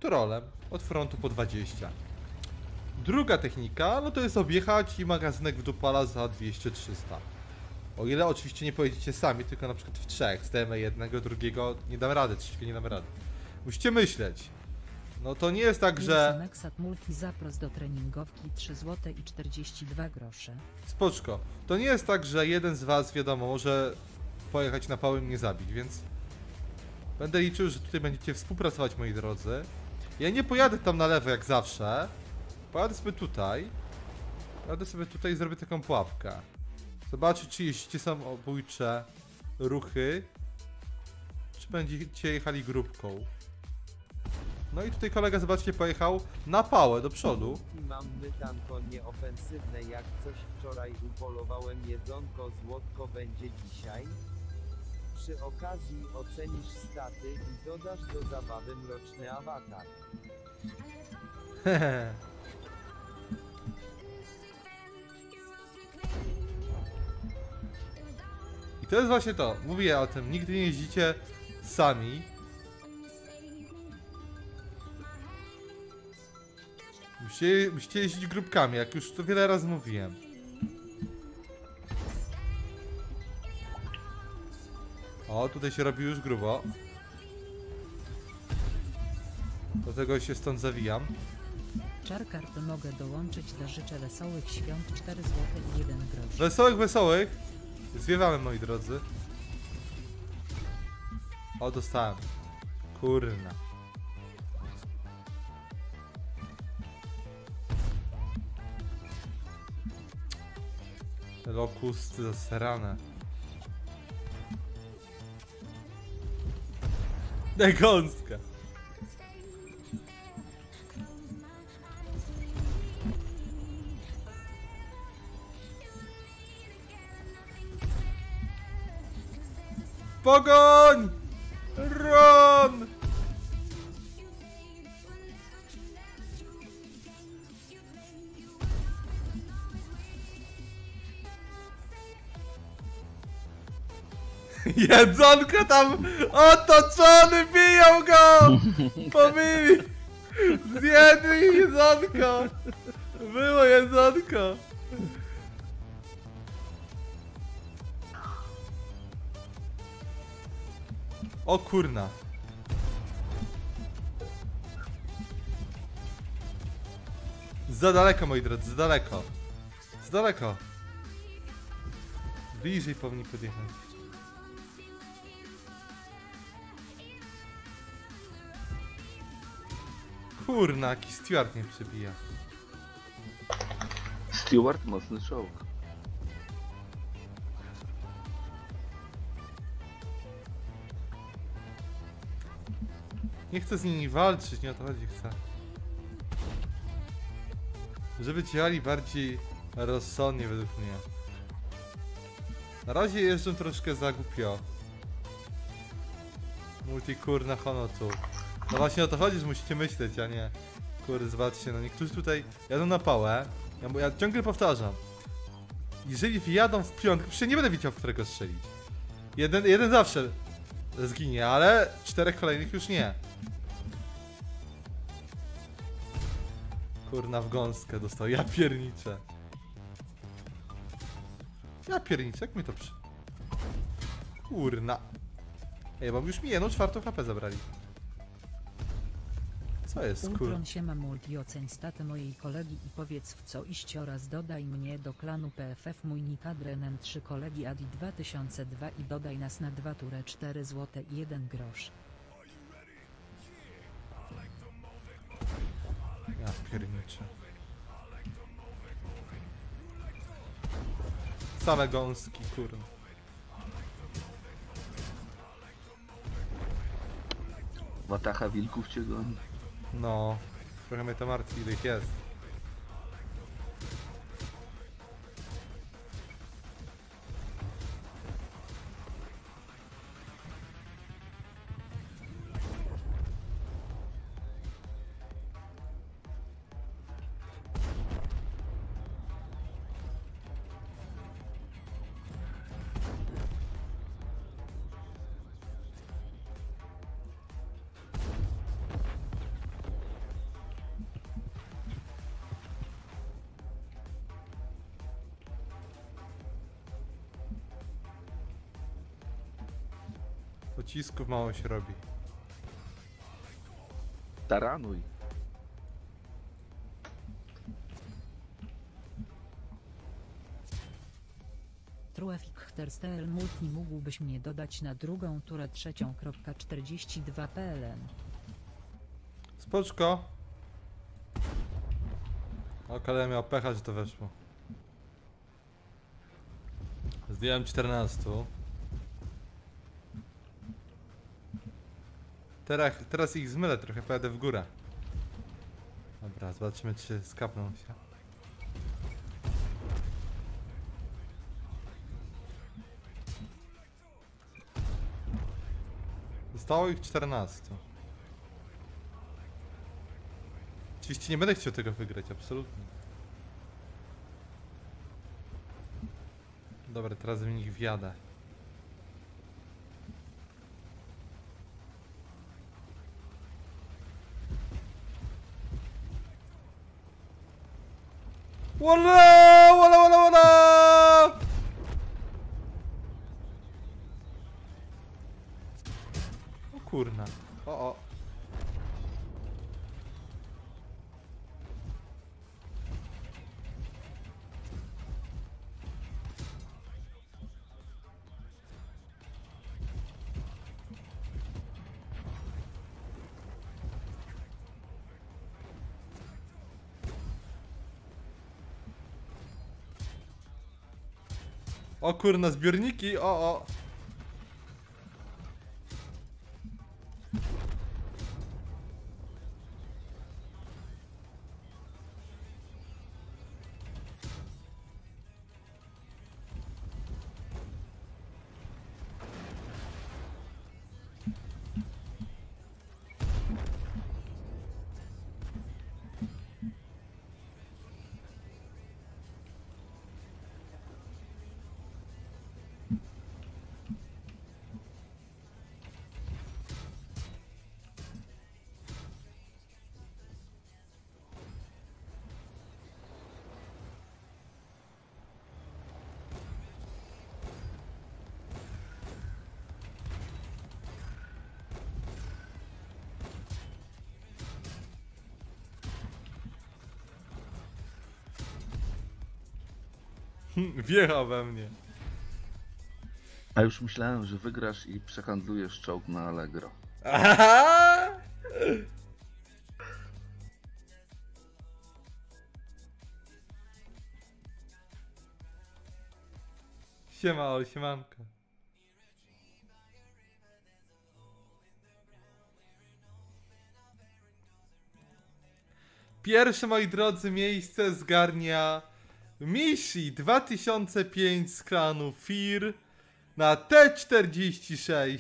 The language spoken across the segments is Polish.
trolem od frontu po 20. Druga technika, no to jest objechać i magazynek w dupala za 200-300. O ile oczywiście nie pojedziecie sami, tylko na przykład w trzech, zdejmę jednego, drugiego, nie dam rady, trzeciego nie dam rady. Musicie myśleć. No to nie jest tak, że... Nexat Multi zaпрос do treningowki 3 zł i 42 grosze. Spoczko. To nie jest tak, że jeden z was, wiadomo, może pojechać na pałę i mnie zabić, więc... Będę liczył, że tutaj będziecie współpracować, moi drodzy. Ja nie pojadę tam na lewo jak zawsze. Pojadę sobie tutaj. Pojadę sobie tutaj i zrobię taką pułapkę. Zobaczcie, czy jeździcie samobójcze ruchy, czy będziecie jechali grupką. No i tutaj kolega, zobaczcie, pojechał na pałę do przodu. Mam pytanko nieofensywne, jak coś wczoraj upolowałem jedzonko, złotko będzie dzisiaj? Przy okazji ocenisz staty i dodasz do zabawy mroczny awatar. Hehe. I to jest właśnie to. Mówię o tym. Nigdy nie jeździcie sami. Musicie jeździć grupkami, jak już to wiele razy mówiłem. O, tutaj się robi już grubo. Dlatego się stąd zawijam. Czarkart mogę dołączyć do życzę wesołych świąt 4 zł i 1 grosz. Wesołych, wesołych. Zwiewamy, moi drodzy. O, dostałem. Kurna. Lokusty zasrane. Gąska. Pogoń! Run! Jedzonko tam otoczony, biją go! Pomyli! Zjedli jedzonko! Było jedzonko! O kurna. Za daleko, moi drodzy, za daleko. Za daleko. Bliżej powinni podjechać. Kurna, jaki Stewart mnie przebija. Stewart mocny czołg. Nie chcę z nimi walczyć, nie o to chodzi, chcę. Żeby działali bardziej rozsądnie według mnie. Na razie jeżdżą troszkę za głupio. Multikur na honotu. No właśnie o to chodzi, że musicie myśleć, a nie... Kurde, zobaczcie, no niektórzy tutaj jadą na pałę. Ja ciągle powtarzam. Jeżeli wjadą w piątkę, przecież nie będę wiedział, w którego strzelić. Jeden zawsze zginie, ale 4 kolejnych już nie. Kurna, w gąskę dostał, ja pierniczę. Ja pierniczę, jak mi to przy... Kurna. Ej, bo już mi 1/4 HP zabrali. Co jest, kur... Ultron się ma multi, oceń statę mojej kolegi i powiedz w co iść oraz dodaj mnie do klanu PFF mój nick adrenem 3 kolegi Adi 2002 i dodaj nas na 2 turę 4 zł i 1 grosz. Ja pierniczę. Same gąski, kurwa. Watacha wilków cię goni. No, trochę mnie to martwi, ile ich jest. Pocisków mało się robi. Taranuj. Truefichter Multi mógłbyś mnie dodać na drugą turę 3.42 PLN. Spoczko. O, kolega miał pecha, że to weszło. Zdjąłem 14. Teraz ich zmylę trochę, pojadę w górę. Dobra, zobaczymy czy skapną się. Zostało ich 14. Oczywiście nie będę chciał tego wygrać, absolutnie. Dobra, teraz w nich wjadę. Wala! Wala, wala, wala! O kurna. O. O kurna, zbiorniki, o. Wjechał we mnie. A już myślałem, że wygrasz i przehandlujesz czołg na Allegro. Aha! Siema, siemanko. Pierwsze, moi drodzy, miejsce zgarnia Mishi 2005 z klanu Fir na T46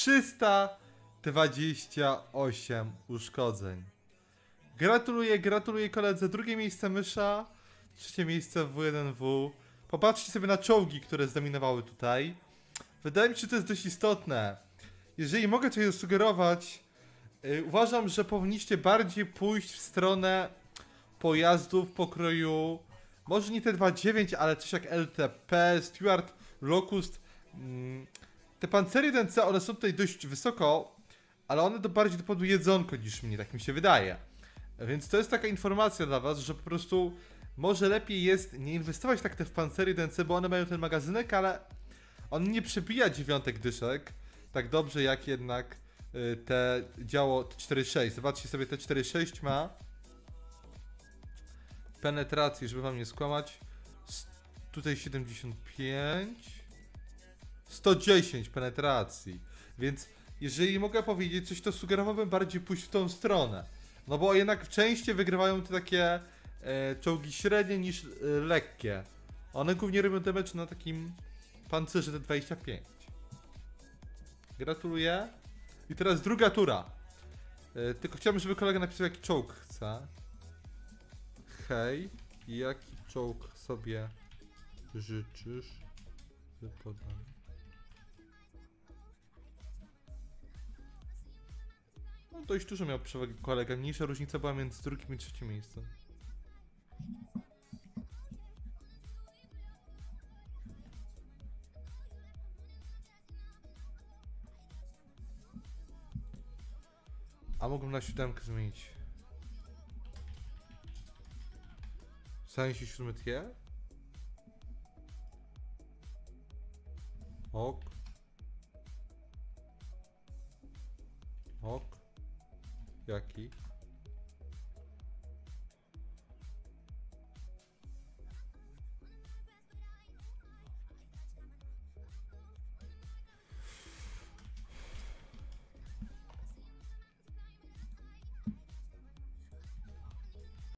328 uszkodzeń. Gratuluję koledze. Drugie miejsce Mysza, trzecie miejsce W1W. Popatrzcie sobie na czołgi, które zdominowały tutaj. Wydaje mi się, że to jest dość istotne. Jeżeli mogę coś zasugerować, uważam, że powinniście bardziej pójść w stronę pojazdów pokroju, może nie T29, ale coś jak LTP, Stuart, Locust. Te pancery DNC, one są tutaj dość wysoko, ale one to bardziej dopadu jedzonko niż mnie, tak mi się wydaje. Więc to jest taka informacja dla was, że po prostu może lepiej jest nie inwestować tak te w pancery DNC, bo one mają ten magazynek, ale on nie przebija dziewiątek dyszek tak dobrze jak jednak te działo T46. Zobaczcie sobie, T46 ma penetracji, żeby wam nie skłamać, tutaj 75, 110 penetracji, więc jeżeli mogę powiedzieć coś, to sugerowałbym bardziej pójść w tą stronę, no bo jednak częściej wygrywają te takie czołgi średnie niż lekkie. One głównie robią damage na takim pancerze T25. Gratuluję. I teraz druga tura. Tylko chciałbym, żeby kolega napisał, jaki czołg chce. Hej, jaki czołg sobie życzysz? Podam. No dość dużo miał przewagę kolega. Mniejsza różnica była między drugim i trzecim miejscem. A mógłbym na 7 zmienić. Stanie się 7 tier? Ok. Ok. Jaki?